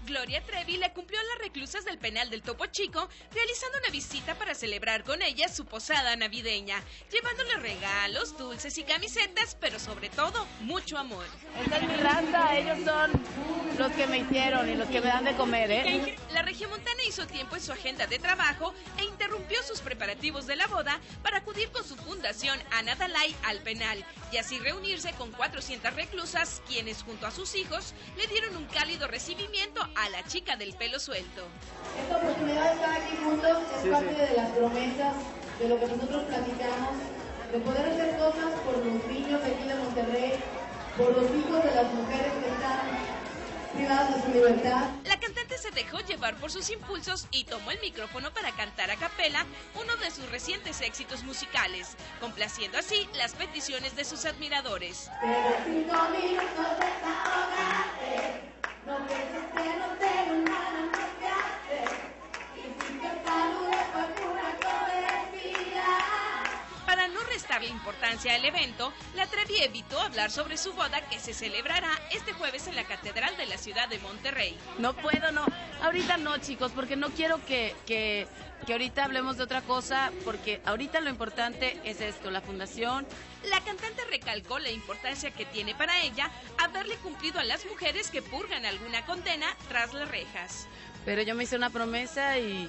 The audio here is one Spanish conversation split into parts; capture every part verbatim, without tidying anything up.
Gloria Trevi le cumplió a las reclusas del penal del Topo Chico, realizando una visita para celebrar con ellas su posada navideña, llevándoles regalos, dulces y camisetas, pero sobre todo, mucho amor. Esta es mi raza, ellos son los que me hicieron y los que me dan de comer, ¿eh? La regiomontana hizo tiempo en su agenda de trabajo e interrumpió sus preparativos de la boda para acudir con su fundación Ana Dalai al penal y así reunirse con cuatrocientas reclusas, quienes junto a sus hijos le dieron un cálido recibimiento a la chica del pelo suelto. Esta oportunidad de estar aquí juntos es sí, parte sí. de las promesas, de lo que nosotros platicamos, de poder hacer cosas por los niños de aquí de Monterrey, por los hijos de las mujeres que están privadas de su libertad. La cantante se dejó llevar por sus impulsos y tomó el micrófono para cantar a capela uno de sus recientes éxitos musicales, complaciendo así las peticiones de sus admiradores. Pero cinco minutos desahogate, no pienses que no tengo nada más que hacer, y sin que salude por pura cortesía. Para no restarle importancia al evento, la Trevi evitó hablar sobre su boda que se celebrará este jueves en la Catedral de la ciudad de Monterrey. No puedo, no. Ahorita no, chicos, porque no quiero que, que, que ahorita hablemos de otra cosa, porque ahorita lo importante es esto, la fundación. La cantante recalcó la importancia que tiene para ella haberle cumplido a las mujeres que purgan alguna condena tras las rejas. Pero yo me hice una promesa y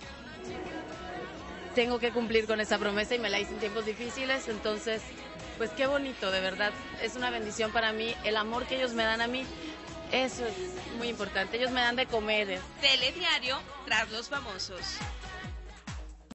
tengo que cumplir con esa promesa y me la hice en tiempos difíciles, entonces, pues qué bonito, de verdad, es una bendición para mí, el amor que ellos me dan a mí, eso es muy importante, ellos me dan de comer. Telediario, tras los famosos.